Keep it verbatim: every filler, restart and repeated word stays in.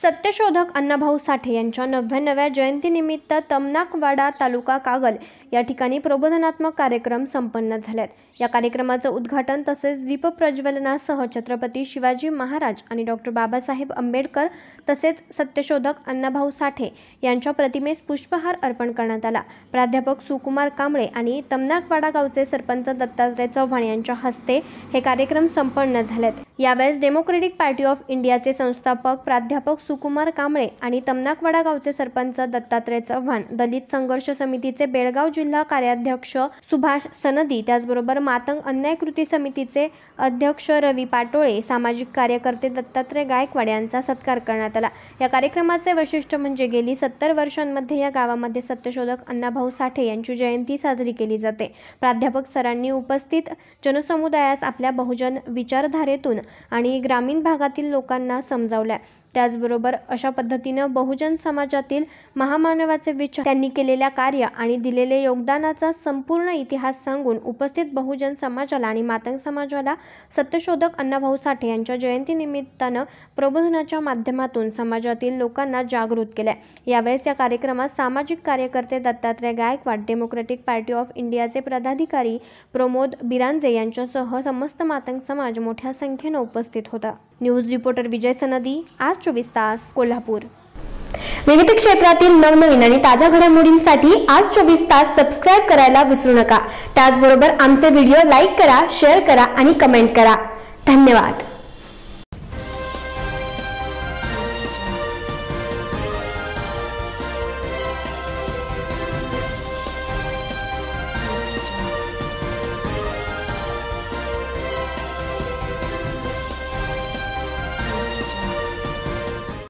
सत्यशोधक अण्णाभाऊ साठे यांच्या नव्याण्णव्या जयंतीनिमित्त तमनाकवाडा तालुका कागल या ठिकाणी प्रबोधनात्मक कार्यक्रम संपन्न झालेत। या कार्यक्रमाचं उद्घाटन तसेच दीप प्रज्वलनासह छत्रपती शिवाजी महाराज आणि डॉक्टर बाबासाहेब आंबेडकर तसेच सत्यशोधक अण्णाभाऊ साठे यांच्या प्रतिमेस पुष्पहार अर्पण करण्यात आला। प्राध्यापक सुकुमार कांबळे आणि तमनाकवाडा गावचे सरपंच दत्तात्रय चव्हाण यांच्या हस्ते हे कार्यक्रम संपन्न झालेत। यावेळेस डेमोक्रेटिक पार्टी ऑफ इंडियाचे संस्थापक प्राध्यापक सुकुमार कांबळे आणि तमनाकवाडा गावचे सरपंच दत्तात्रय चव्हाण, दलित संघर्ष समितीचे बेळगाव जिल्हा कार्याध्यक्ष सुभाष सनदी, त्याचबरोबर मातंग अन्याय कृती समितीचे अध्यक्ष रवी पाटोळे, सामाजिक कार्यकर्ते दत्तात्रय गायकवाड यांचा सत्कार करण्यात आला। या कार्यक्रमाचे वैशिष्ट्य म्हणजे गेली सत्तर वर्षांमध्ये या गावामध्ये सत्यशोधक अण्णाभाऊ साठे यांची जयंती साजरी केली जाते। प्राध्यापक सरांनी उपस्थित जनसमुदायास आपल्या बहुजन विचारधारेतून आणि ग्रामीण भागातील लोकांना समजावल्या। त्याचबरोबर अशा पद्धतीने बहुजन समाजातील महामानवाचे विचार, त्यांनी केलेल्या कार्य आणि दिलेले योगदानाचा संपूर्ण इतिहास सांगून उपस्थित बहुजन समाजाला आणि मातंग समाजाला सत्यशोधक अण्णाभाऊ साठे यांच्या जयंतीनिमित्तानं प्रबोधनाच्या माध्यमातून समाजातील लोकांना जागृत केले। यावेळेस या कार्यक्रमात सामाजिक कार्यकर्ते Dattatray Gaikwad, democratic party of इंडियाचे पदाधिकारी प्रमोद बिरांजे यांच्यासह समस्त मातंग समाज मोठ्या संख्येने उपस्थित होता। न्यूज रिपोर्टर विजय सनदी, आज चोवीस तास, कोल्हापूर। विविध क्षेत्रातील नवनवीन आणि ताज्या घडामोडींसाठी आज चोवीस तास सबस्क्राइब करायला विसरू नका। त्याचबरोबर आमचे व्हिडिओ लाईक करा, शेअर करा आणि कमेंट करा। धन्यवाद।